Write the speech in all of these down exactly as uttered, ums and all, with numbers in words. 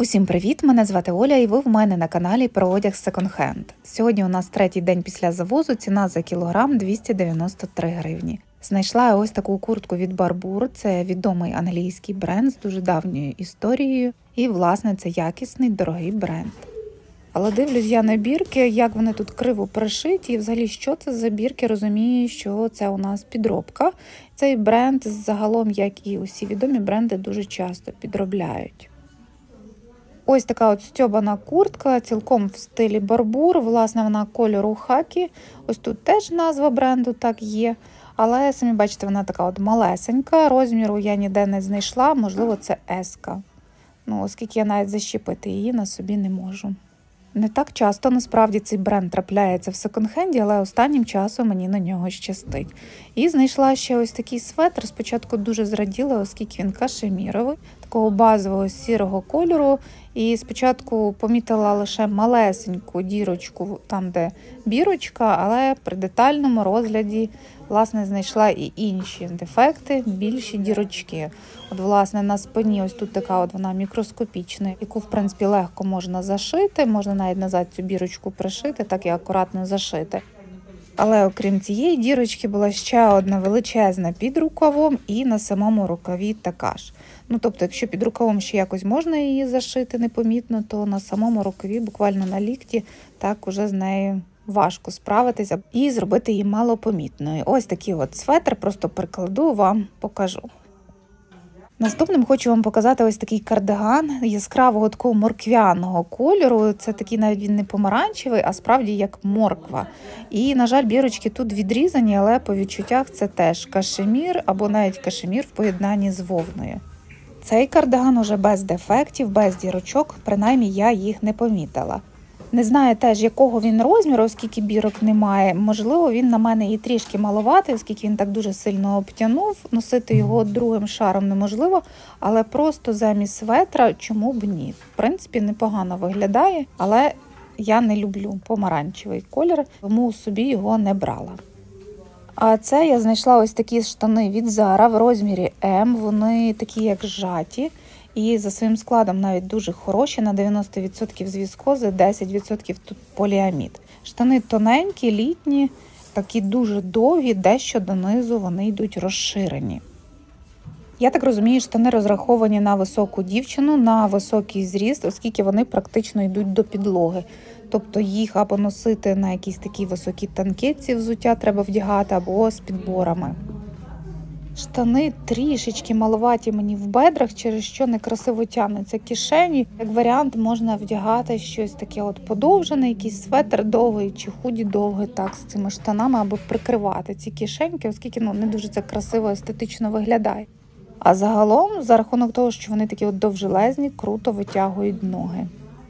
Усім привіт! Мене звати Оля і ви в мене на каналі про одяг секонд-хенд. Сьогодні у нас третій день після завозу, ціна за кілограм двісті дев'яносто три гривні. Знайшла я ось таку куртку від Barbour, це відомий англійський бренд з дуже давньою історією і, власне, це якісний, дорогий бренд. Але дивлюсь я на бірки, як вони тут криво пришиті і взагалі що це за бірки, розумію, що це у нас підробка. Цей бренд загалом, як і усі відомі бренди, дуже часто підробляють. Ось така от стьобана куртка, цілком в стилі Barbour, власне, вона кольору хакі. Ось тут теж назва бренду так є, але, самі бачите, вона така от малесенька, розміру я ніде не знайшла, можливо, це еска. Ну, оскільки я навіть защіпити її на собі не можу. Не так часто, насправді, цей бренд трапляється в секонд-хенді, але останнім часом мені на нього щастить. І знайшла ще ось такий светр, спочатку дуже зраділа, оскільки він кашеміровий, такого базового сірого кольору. І спочатку помітила лише малесеньку дірочку, там де бірочка, але при детальному розгляді, власне, знайшла і інші дефекти, більші дірочки. От, власне, на спині ось тут така от вона мікроскопічна, яку, в принципі, легко можна зашити, можна навіть назад цю бірочку пришити, так і акуратно зашити. Але окрім цієї дірочки була ще одна величезна під рукавом і на самому рукаві така ж. Ну, тобто, якщо під рукавом ще якось можна її зашити непомітно, то на самому рукаві, буквально на лікті, так уже з нею важко справитися і зробити її малопомітною. Ось такий от светр, просто прикладу, вам покажу. Наступним хочу вам показати ось такий кардиган яскравого такого морквяного кольору. Це такий навіть він не помаранчевий, а справді як морква. І, на жаль, бірочки тут відрізані, але по відчуттях це теж кашемір або навіть кашемір в поєднанні з вовною. Цей кардиган уже без дефектів, без дірочок, принаймні я їх не помітила. Не знаю теж, якого він розміру, оскільки бірок немає. Можливо, він на мене і трішки маловатий, оскільки він так дуже сильно обтянув. Носити його другим шаром неможливо, але просто замість светра чому б ні. В принципі, непогано виглядає, але я не люблю помаранчевий колір, тому собі його не брала. А це я знайшла ось такі штани від Zara в розмірі М, вони такі як зжаті. І за своїм складом навіть дуже хороші, на дев'яносто відсотків з віскози, десять відсотків тут поліамід. Штани тоненькі, літні, такі дуже довгі, дещо донизу вони йдуть розширені. Я так розумію, штани розраховані на високу дівчину, на високий зріст, оскільки вони практично йдуть до підлоги. Тобто їх або носити на якісь такі високі танкетці взуття треба вдягати, або з підборами. Штани трішечки маловаті мені в бедрах, через що некрасиво тягнуться кишені. Як варіант можна вдягати щось таке от подовжене, якийсь светр довгий чи худі довгий, так, з цими штанами, аби прикривати ці кишеньки, оскільки ну, не дуже це красиво, естетично виглядає. А загалом, за рахунок того, що вони такі от довжелезні, круто витягують ноги.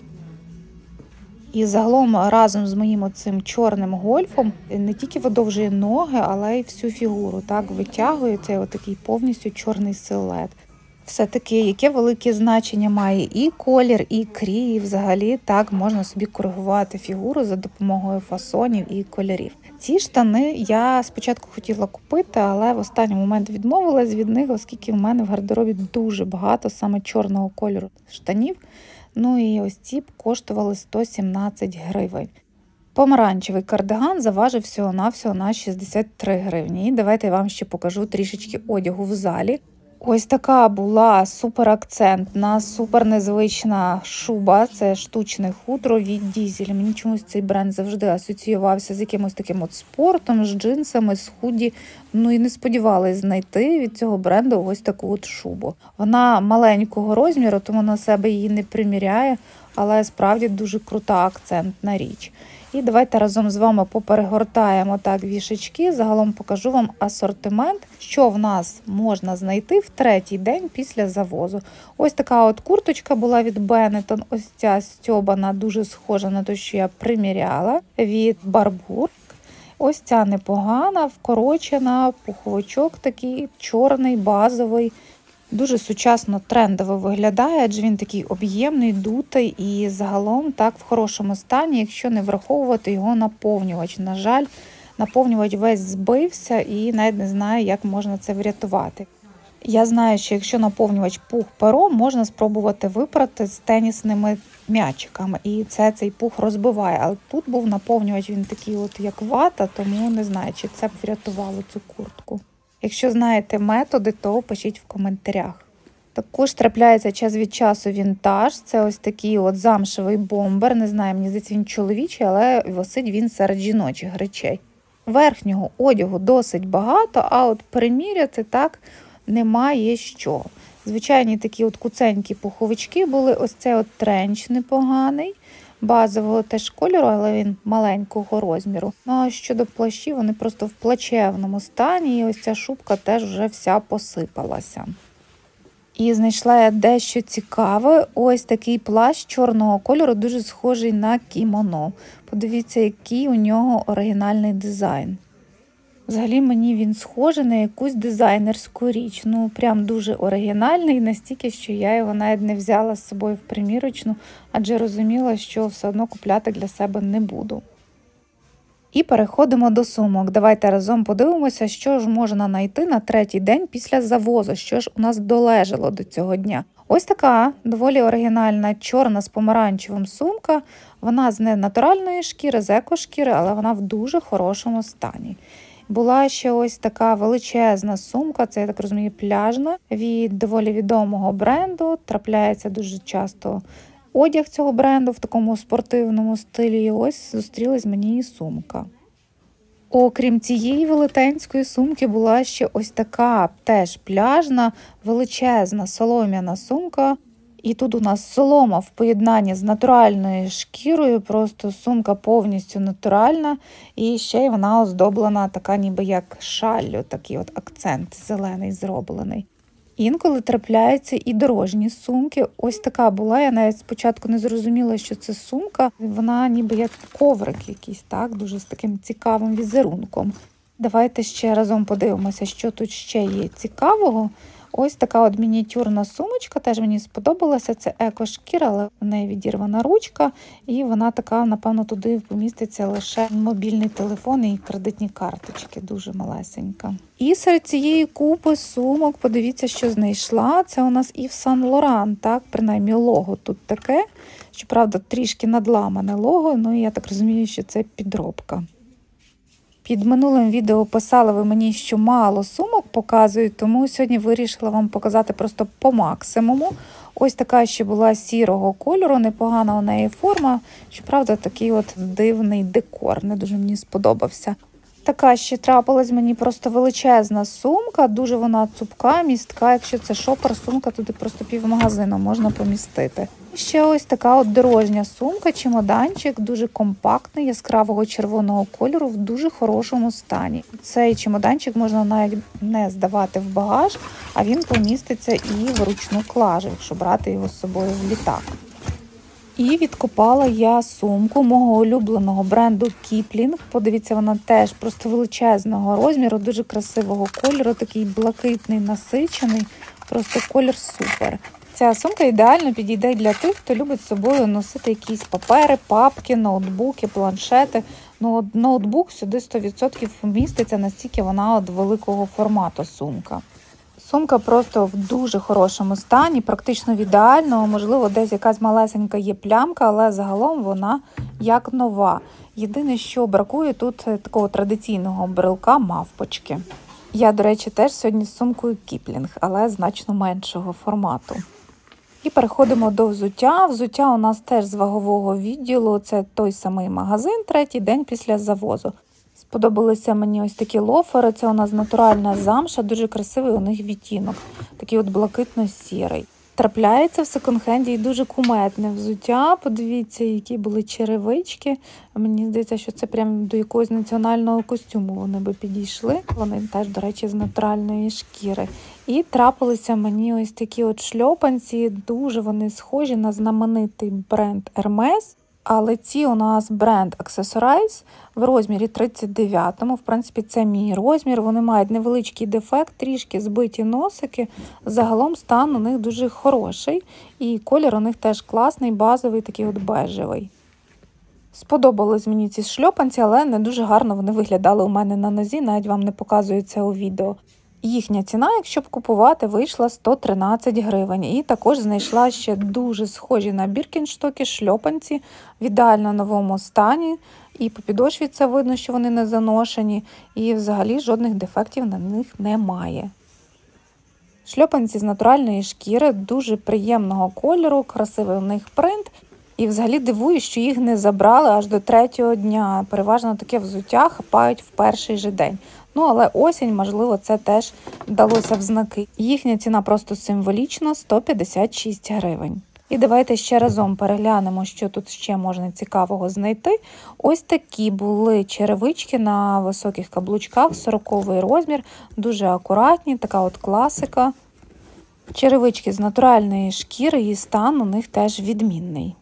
І загалом разом з моїм оцим чорним гольфом не тільки видовжує ноги, але й всю фігуру. Так, витягує цей отакий повністю чорний силует. Все-таки, яке велике значення має і колір, і крій, і взагалі так можна собі коригувати фігуру за допомогою фасонів і кольорів. Ці штани я спочатку хотіла купити, але в останній момент відмовилась від них, оскільки в мене в гардеробі дуже багато саме чорного кольору штанів. Ну і ось ці коштували сто сімнадцять гривень. Помаранчевий кардиган заважив всього-навсього на шістдесят три гривні. І давайте я вам ще покажу трішечки одягу в залі. Ось така була суперакцентна, супернезвична шуба. Це штучне хутро від Дізель. Мені чомусь цей бренд завжди асоціювався з якимось таким от спортом, з джинсами, з худі. Ну і не сподівалась знайти від цього бренду ось таку от шубу. Вона маленького розміру, тому на себе її не приміряє, але справді дуже крута акцентна річ. І давайте разом з вами поперегортаємо так вішечки, загалом покажу вам асортимент, що в нас можна знайти в третій день після завозу. Ось така от курточка була від Benetton, ось ця стьобана, дуже схожа на те, що я приміряла, від Barbour. Ось ця непогана, вкорочена, пуховичок такий, чорний, базовий. Дуже сучасно, трендово виглядає, адже він такий об'ємний, дутий і загалом так в хорошому стані, якщо не враховувати його наповнювач. На жаль, наповнювач весь збився і навіть не знаю, як можна це врятувати. Я знаю, що якщо наповнювач пух пером, можна спробувати випрати з тенісними м'ячиками, і це цей пух розбиває. Але тут був наповнювач, він такий от як вата, тому не знаю, чи це б врятувало цю куртку. Якщо знаєте методи, то пишіть в коментарях. Також трапляється час від часу вінтаж. Це ось такий от замшевий бомбер. Не знаю, мені здається, він чоловічий, але висить він серед жіночих речей. Верхнього одягу досить багато, а от приміряти так немає що. Звичайні такі от куценькі пуховички були. Ось цей от тренч непоганий, базового теж кольору, але він маленького розміру. Ну а щодо плащів, вони просто в плачевному стані, і ось ця шубка теж вже вся посипалася. І знайшла я дещо цікаве. Ось такий плащ чорного кольору, дуже схожий на кімоно. Подивіться, який у нього оригінальний дизайн. Взагалі мені він схожий на якусь дизайнерську річ. Ну, прям дуже оригінальний, настільки, що я його навіть не взяла з собою в примірочну, адже розуміла, що все одно купляти для себе не буду. І переходимо до сумок. Давайте разом подивимося, що ж можна знайти на третій день після завозу, що ж у нас долежало до цього дня. Ось така доволі оригінальна чорна з помаранчевим сумка. Вона з ненатуральної шкіри, з екошкіри, але вона в дуже хорошому стані. Була ще ось така величезна сумка, це, я так розумію, пляжна, від доволі відомого бренду. Трапляється дуже часто одяг цього бренду в такому спортивному стилі. І ось зустрілась мені і сумка. Окрім цієї велетенської сумки була ще ось така теж пляжна, величезна солом'яна сумка. І тут у нас солома в поєднанні з натуральною шкірою, просто сумка повністю натуральна. І ще й вона оздоблена така ніби як шаллю, такий от акцент зелений зроблений. Інколи трапляються і дорожні сумки. Ось така була, я навіть спочатку не зрозуміла, що це сумка. Вона ніби як коврик якийсь, так, дуже з таким цікавим візерунком. Давайте ще разом подивимося, що тут ще є цікавого. Ось така от мініатюрна сумочка, теж мені сподобалася, це екошкіра, але в неї відірвана ручка, і вона така, напевно, туди поміститься лише мобільний телефон і кредитні карточки, дуже малесенька. І серед цієї купи сумок, подивіться, що знайшла, це у нас Ів Сен Лоран, так, принаймні лого тут таке, щоправда, трішки надламане лого, ну і я так розумію, що це підробка. Під минулим відео писали ви мені, що мало сумок показують, тому сьогодні вирішила вам показати просто по максимуму. Ось така ще була сірого кольору, непогана у неї форма, щоправда, такий от дивний декор, не дуже мені сподобався. Така ще трапилась мені просто величезна сумка, дуже вона цупка, містка, якщо це шопер, сумка, туди просто півмагазину можна помістити. Ще ось така от дорожня сумка, чемоданчик, дуже компактний, яскравого червоного кольору, в дуже хорошому стані. Цей чемоданчик можна навіть не здавати в багаж, а він поміститься і в ручну клажу, якщо брати його з собою в літак. І відкопала я сумку мого улюбленого бренду Кіплінг. Подивіться, вона теж просто величезного розміру, дуже красивого кольору, такий блакитний, насичений, просто колір супер. Ця сумка ідеально підійде для тих, хто любить з собою носити якісь папери, папки, ноутбуки, планшети. Ну, ноутбук сюди сто відсотків вміститься, настільки вона от великого формату сумка. Сумка просто в дуже хорошому стані, практично в ідеальному, можливо, десь якась малесенька є плямка, але загалом вона як нова. Єдине, що бракує тут такого традиційного брелка мавпочки. Я, до речі, теж сьогодні з сумкою Кіплінг, але значно меншого формату. І переходимо до взуття. Взуття у нас теж з вагового відділу, це той самий магазин, третій день після завозу. Сподобалися мені ось такі лофери, це у нас натуральна замша, дуже красивий у них відтінок, такий от блакитно-сірий. Трапляється в секонд-хенді і дуже кумедне взуття, подивіться, які були черевички. Мені здається, що це прямо до якогось національного костюму вони би підійшли. Вони теж, до речі, з натуральної шкіри. І трапилися мені ось такі от шльопанці, дуже вони схожі на знаменитий бренд Hermes. Але ці у нас бренд Accessorize в розмірі тридцять дев'ятому. В принципі, це мій розмір. Вони мають невеличкий дефект, трішки збиті носики. Загалом стан у них дуже хороший. І колір у них теж класний, базовий, такий от бежевий. Сподобались мені ці шльопанці, але не дуже гарно вони виглядали у мене на нозі, навіть вам не показую це у відео. Їхня ціна, якщо б купувати, вийшла сто тринадцять гривень. І також знайшла ще дуже схожі на біркінштоки шльопанці в ідеально новому стані. І по підошві це видно, що вони не заношені, і взагалі жодних дефектів на них немає. Шльопанці з натуральної шкіри, дуже приємного кольору, красивий у них принт. І взагалі дивую, що їх не забрали аж до третього дня. Переважно таке взуття хапають в перший же день. Ну, але осінь, можливо, це теж далося в знаки. Їхня ціна просто символічна – сто п'ятдесят шість гривень. І давайте ще разом переглянемо, що тут ще можна цікавого знайти. Ось такі були черевички на високих каблучках, сороковий розмір, дуже акуратні, така от класика. Черевички з натуральної шкіри, і стан у них теж відмінний.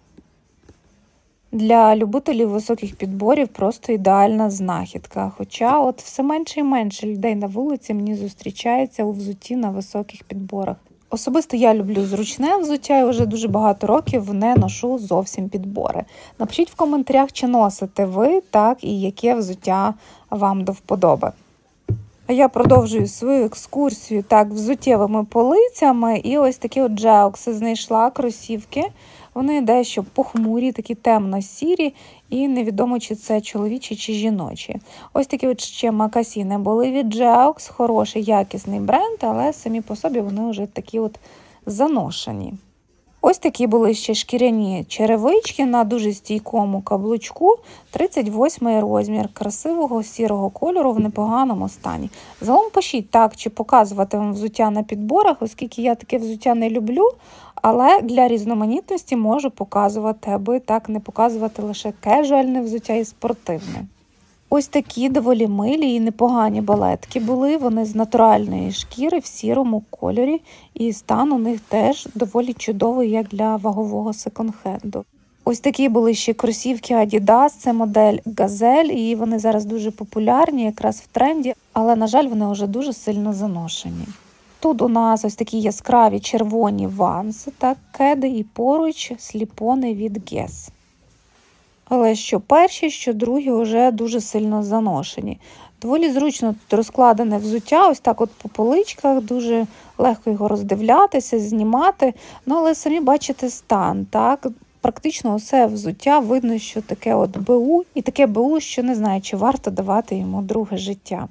Для любителів високих підборів просто ідеальна знахідка. Хоча от все менше і менше людей на вулиці мені зустрічається у взутті на високих підборах. Особисто я люблю зручне взуття і вже дуже багато років не ношу зовсім підбори. Напишіть в коментарях, чи носите ви, так, і яке взуття вам до вподоби. А я продовжую свою екскурсію так взуттєвими полицями, і ось такі от джеокси знайшла, кросівки. Вони дещо похмурі, такі темно-сірі, і невідомо, чи це чоловічі, чи жіночі. Ось такі от ще макасіни були від Джеокс, хороший, якісний бренд, але самі по собі вони вже такі от заношені. Ось такі були ще шкіряні черевички на дуже стійкому каблучку, тридцять восьмий розмір, красивого сірого кольору в непоганому стані. Загалом пишіть так, чи показувати вам взуття на підборах, оскільки я таке взуття не люблю, але для різноманітності можу показувати, аби так не показувати лише кежуальне взуття і спортивне. Ось такі доволі милі і непогані балетки були, вони з натуральної шкіри в сірому кольорі, і стан у них теж доволі чудовий, як для вагового секонд-хенду. Ось такі були ще кросівки Adidas, це модель Gazelle, і вони зараз дуже популярні, якраз в тренді, але, на жаль, вони вже дуже сильно заношені. Тут у нас ось такі яскраві червоні ванси, так, кеди, і поруч сліпони від Guess. Але що перші, що другі вже дуже сильно заношені. Доволі зручно тут розкладене взуття, ось так от по поличках, дуже легко його роздивлятися, знімати. Ну, але самі бачите стан, так? Практично усе взуття видно, що таке от БУ, і таке БУ, що не знаю, чи варто давати йому друге життя.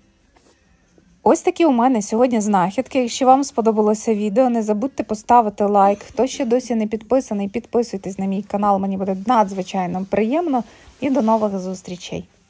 Ось такі у мене сьогодні знахідки. Якщо вам сподобалося відео, не забудьте поставити лайк. Хто ще досі не підписаний, підписуйтесь на мій канал, мені буде надзвичайно приємно. І до нових зустрічей!